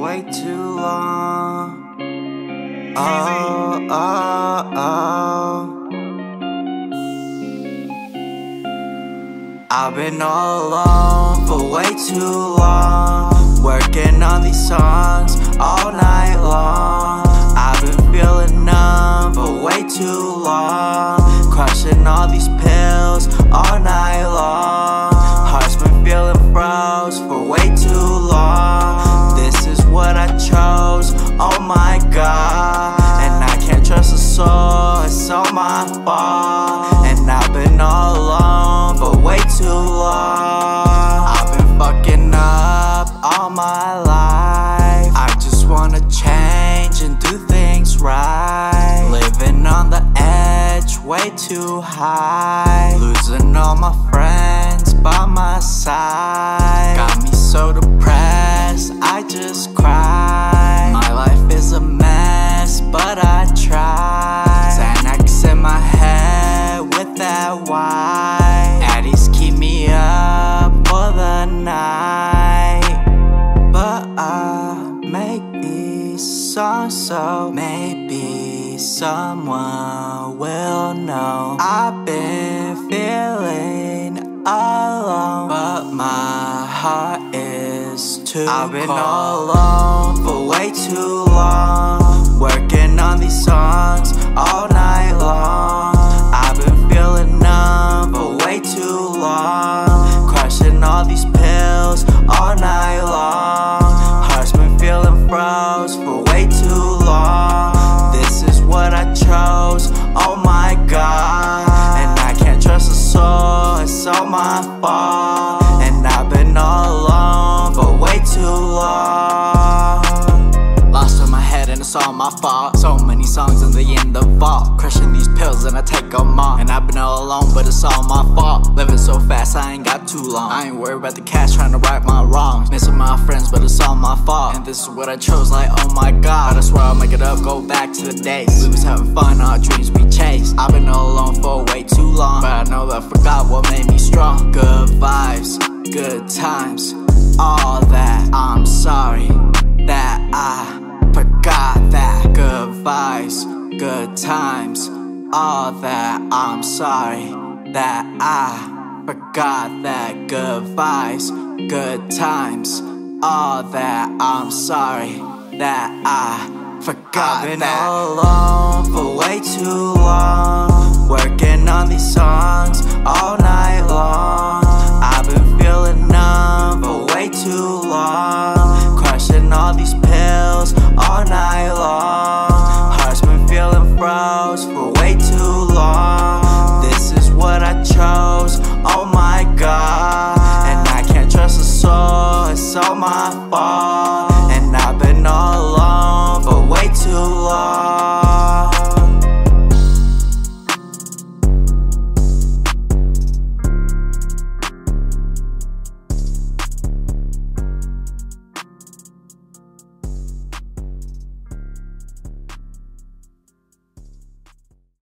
way too long. Oh, oh, oh. I've been all alone for way too long, working on these songs all night long. I've been feeling numb for way too long, crushing all these pills all night long. Heart's been feeling froze for way too long. This is what I chose, oh my god. And I can't trust a soul, it's all my fault. And I've been all alone for way too long. I've been fucking up all my life. I just wanna change and do things right. Living on the edge, way too high. Losing all my friends by my side. Got me so depressed, I just cry. My life is a mess, but I try. Xanax in my head with that white. Addies keep me up for the night. But I make these songs so maybe someone will know. I've been feeling alone, but my heart is too I've been cold. All alone for way too long, working on these songs all night long. I've been feeling numb for way too long, crushing all these pills all night long. Heart's been feeling froze for way too long. This is what I chose, oh my god. And I can't trust a soul, it's all my fault. And I've been all alone for way too long. Lost in my head and it's all my fault. So many songs and they in the vault, crushing these pills and I take them all. And I've been all alone but it's all my fault. Living so fast I ain't got too long. I ain't worried about the cash, trying to right my wrongs. Missing my friends but it's all my fault. And this is what I chose, like oh my god. I swear I'll make it up, go back to the days. We was having fun, our dreams we chased. I've been all alone for way too long, but I know that I forgot what made me strong. Good vibes, good times, all that. I'm sorry that I forgot that. Good vibes, good times, all that. I'm sorry that I forgot that. Good vibes, good times, all that. I'm sorry that I forgot I've been that. All alone for way too long, working on these songs all night long. I've been feeling numb for way too long, crushing all these pills all night long. Heart's been feeling froze for